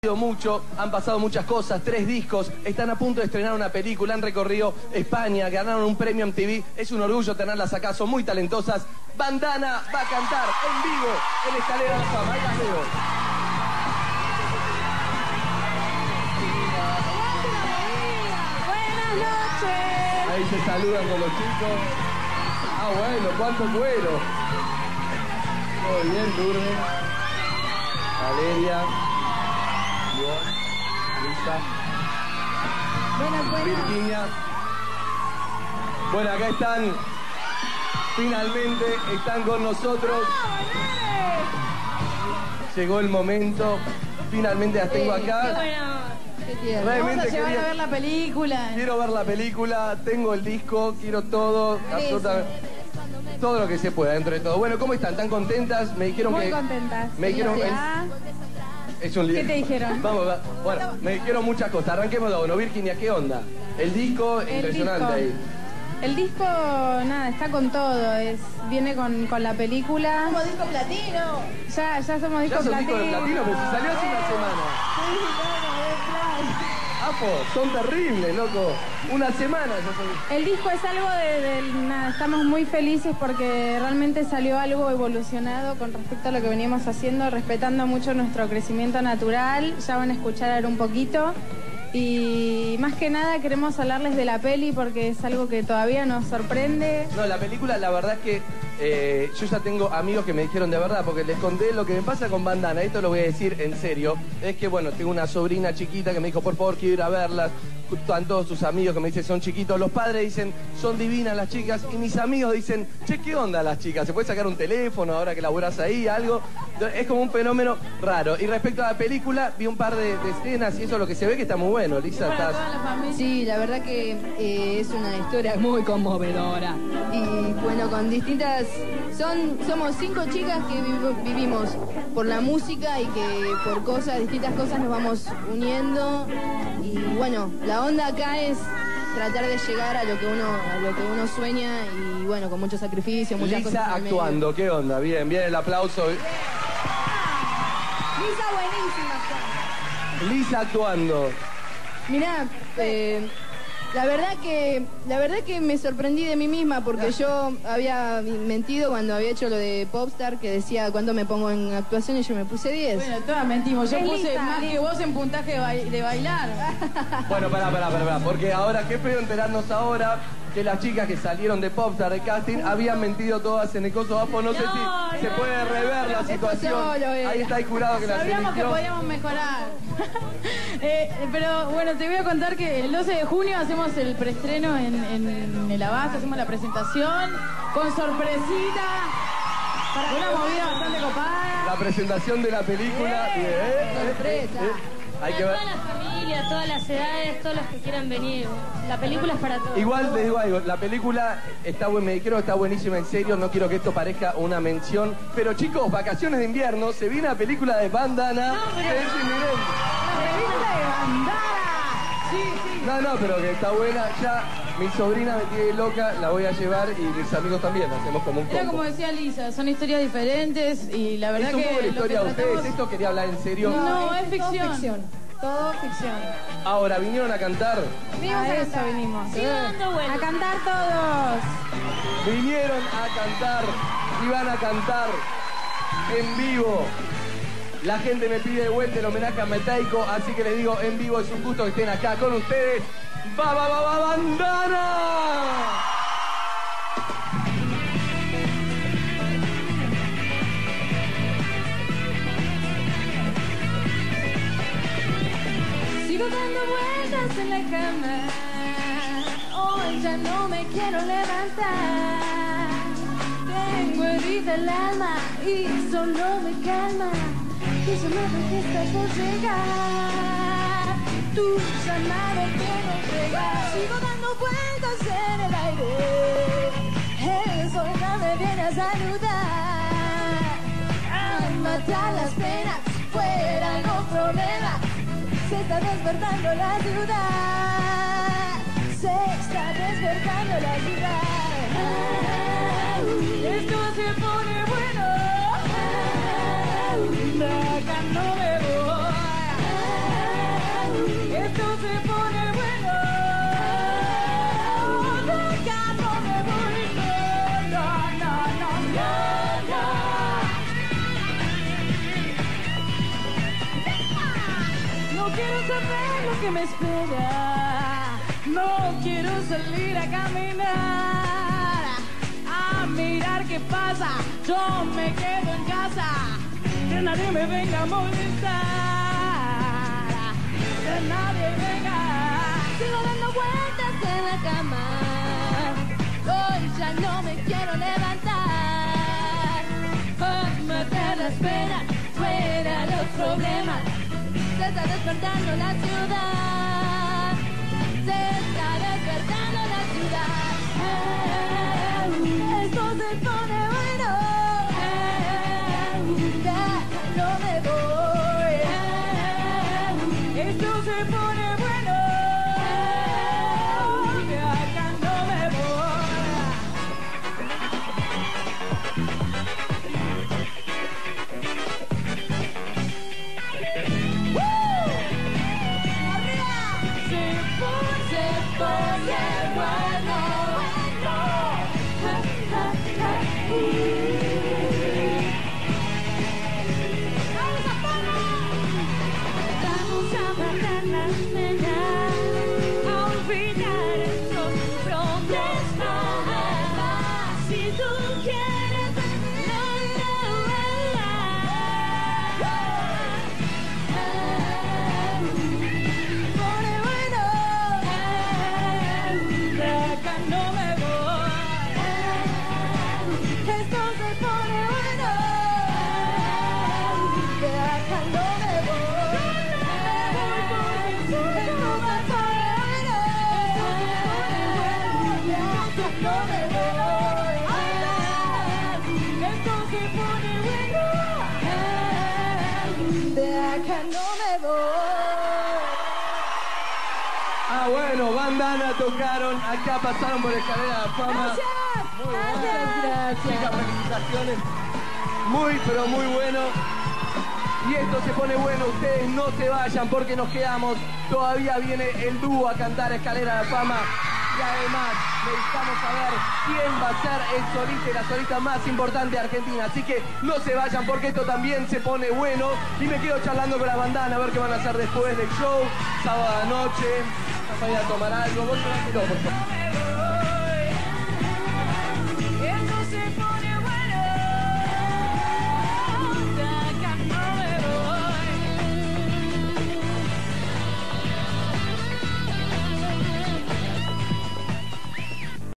mucho, han pasado muchas cosas, 3 discos, están a punto de estrenar una película, han recorrido España, ganaron un premio MTV, es un orgullo tenerlas acá, son muy talentosas. Bandana va a cantar en vivo en Escalera de la Fama. Ahí las veo. Buenas noches. Ahí se saludan con los chicos. Ah, bueno, cuánto cuero. Muy bien, Lourdes. Valeria. Lisa. Buenas. Virginia. Bueno, acá están. Finalmente están con nosotros. Llegó el momento. Finalmente las tengo acá. Qué bueno. Qué tierno. Realmente Vamos a llevar quería- a ver la película. Quiero ver la película, tengo el disco, quiero todo, absolutamente. Todo lo que se pueda dentro de todo. Bueno, ¿cómo están? ¿Tan contentas? Me dijeron Muy que... contentas. Me dijeron... Felicidad. Es un lío. ¿Qué te dijeron? Vamos, bueno, me dijeron muchas cosas. Arranquemos de uno. Virginia, ¿qué onda? El disco, impresionante disco. ahí. El disco, nada, está con todo. Viene con la película. Como disco platino. Ya somos Ya disco son platino. discos de platino, pero si salió hace una semana. Apo, son terribles, loco. Una semana ya son... El disco es algo nada, estamos muy felices porque realmente salió algo evolucionado con respecto a lo que veníamos haciendo, respetando mucho nuestro crecimiento natural. Ya van a escuchar un poquito. Y más que nada queremos hablarles de la peli porque es algo que todavía nos sorprende. No, la película, la verdad es que yo ya tengo amigos que me dijeron de verdad, porque les conté lo que me pasa con Bandana, esto lo voy a decir en serio, es que bueno, tengo una sobrina chiquita que me dijo, por favor, quiero ir a verlas, están todos sus amigos que me dicen son chiquitos, los padres dicen, son divinas las chicas, y mis amigos dicen, che, ¿qué onda las chicas? ¿Se puede sacar un teléfono ahora que laburás ahí, algo? Es como un fenómeno raro. Y respecto a la película, vi un par de escenas y eso es lo que se ve que está muy bueno, Lisa, Para estás... toda la familia. Sí, la verdad que es una historia muy conmovedora. Y bueno, con distintas... Somos 5 chicas que vivimos por la música y que por distintas cosas nos vamos uniendo. Y bueno, la onda acá es tratar de llegar a lo que uno sueña y bueno, con mucho sacrificio, muchas cosas. Lisa en el medio. actuando, ¿qué onda? Bien, bien el aplauso. Lisa buenísima. Lisa actuando. Mirá, la verdad que me sorprendí de mí misma porque yo había mentido cuando había hecho lo de Popstar, que decía cuánto me pongo en actuación y yo me puse 10. Bueno, todas mentimos. Yo Es puse lista, más que vos en puntaje de bailar. Bueno, pará, porque ahora, qué feo enterarnos ahora que las chicas que salieron de Popstar de casting habían mentido todas en el coso Apo. No sé si se puede rever la situación. solo era. Ahí está el jurado que la Sabíamos que eligió. podíamos mejorar. Pero bueno, te voy a contar que el 12 de junio hacemos el preestreno en el Abasto, hacemos la presentación con sorpresita, una movida bastante copada. La presentación de la película. sorpresa. Hay que Para ver. todas las familias, todas las edades, todos los que quieran venir. La película es para todos. Igual les digo algo, la película está me creo que está buenísima, en serio, no quiero que esto parezca una mención. Pero chicos, vacaciones de invierno, se viene la película de Bandana. Es inminente. La revista de Bandana. Sí. No, pero que está buena. Ya mi sobrina me tiene loca, la voy a llevar y mis amigos también. Hacemos como un Era combo. como decía Lisa, son historias diferentes y la verdad Es un que poco la lo que historia de ustedes. tratamos... Esto quería hablar en serio. No, es todo ficción. Todo ficción. Ahora, vinieron a cantar. Vinimos a eso vinimos. Sigo dando vueltas. A cantar todos. Vinieron a cantar y van a cantar en vivo. La gente me pide de vuelta el homenaje a Metaico, así que les digo, en vivo es un gusto que estén acá con ustedes. ¡Va, Bandana! Sigo dando vueltas en la cama. Hoy ya no me quiero levantar. Tengo herida el alma y solo me calma tu llamado que está por llegar. Tu llamado que no llega. Sigo dando vueltas en el aire. El sol ya me viene a saludar. A matar las penas, fuera los problemas. Se está despertando la ciudad. Se está despertando la ciudad. Esto se pone bueno. De acá no me voy. Esto se pone bueno. Nunca no me voy. No, no, no, no, no. No quiero saber lo que me espera. No quiero salir a caminar, a mirar qué pasa. Yo me quedo en casa, que nadie me venga a molestar, que nadie venga. Sigo dando vueltas en la cama, hoy ya no me quiero levantar. Meter las penas, fuera los problemas. Se está despertando la ciudad, se está despertando la ciudad. Esto se pone bueno, ya no me voy. Esto se pone bueno, de acá no me voy. Se pone bueno, vamos a matar las penas, a olvidar estos problemas. Si tú quieres pone bueno, de acá no me voy. Esto se pone bueno, de acá no me voy. Esto se pone bueno, de acá no me voy. Esto se pone bueno, de acá no me voy. Ah, bueno, Bandana tocaron, acá pasaron por Escalera de la Fama. Gracias. Muy bueno. Gracias. Chicas, felicitaciones. Muy, pero muy bueno. Y esto se pone bueno, ustedes no se vayan porque nos quedamos. Todavía viene el dúo a cantar Escalera de la Fama. Y además necesitamos saber quién va a ser el solista y la solista más importante de Argentina. Así que no se vayan porque esto también se pone bueno. Y me quedo charlando con la Bandana a ver qué van a hacer después del show. Sábado anoche. Vamos a ir a tomar algo. Vos tranquilo, por favor.